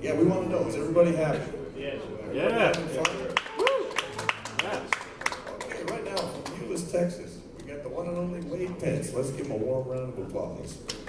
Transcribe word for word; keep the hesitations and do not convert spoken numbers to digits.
Yeah, we want to know, is everybody happy? Yes. Yeah. Yeah. Woo! Yes. Okay, right now from Euless, Texas, we got the one and only Wade Pence. Let's give him a warm round of applause.